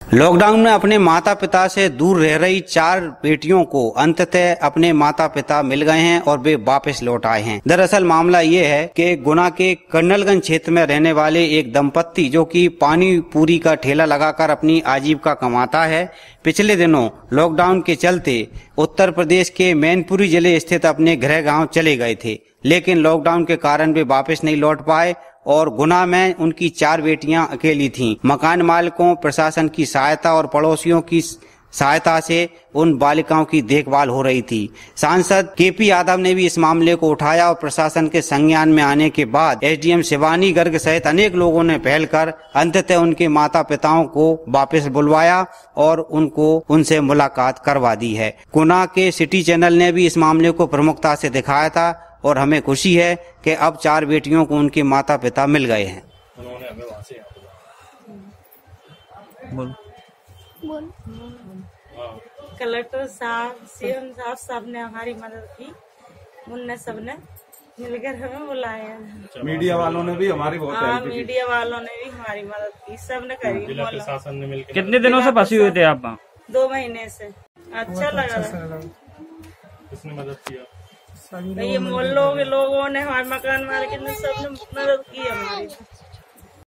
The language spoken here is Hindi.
लॉकडाउन में अपने माता पिता से दूर रह रही 4 बेटियों को अंततः अपने माता पिता मिल गए हैं और वे वापस लौट आए हैं। दरअसल मामला ये है कि गुना के कर्नलगंज क्षेत्र में रहने वाले एक दंपत्ति जो कि पानी पूरी का ठेला लगाकर अपनी आजीविका कमाता है, पिछले दिनों लॉकडाउन के चलते उत्तर प्रदेश के मैनपुरी जिले स्थित अपने गृह गांव चले गए थे, लेकिन लॉकडाउन के कारण वे वापस नहीं लौट पाए और गुना में उनकी 4 बेटियां अकेली थीं। मकान मालिकों, प्रशासन की सहायता और पड़ोसियों की सहायता से उन बालिकाओं की देखभाल हो रही थी। सांसद केपी यादव ने भी इस मामले को उठाया और प्रशासन के संज्ञान में आने के बाद एसडीएम शिवानी गर्ग सहित अनेक लोगों ने पहल कर अंततः उनके माता पिताओं को वापस बुलवाया और उनको उनसे मुलाकात करवा दी है। गुना के सिटी चैनल ने भी इस मामले को प्रमुखता से दिखाया था और हमें खुशी है कि अब 4 बेटियों को उनके माता पिता मिल गए हैं। कलेक्टर साहब, सीएम साहब सबने हमारी मदद की, उनने सबने मिलकर हमें बुलाया। मीडिया वालों ने भी हमारी बहुत हेल्प की। मीडिया वालों ने भी हमारी मदद की, सबने करी। जिला प्रशासन ने मिलकर। कितने दिनों से फंसी हुए थे आप वहाँ? 2 महीने से। अच्छा लगा। किसने मदद किया? ये मोहल्लों के लोगों ने, हमारे मकान मालिक ने सबने मदद की हमारी।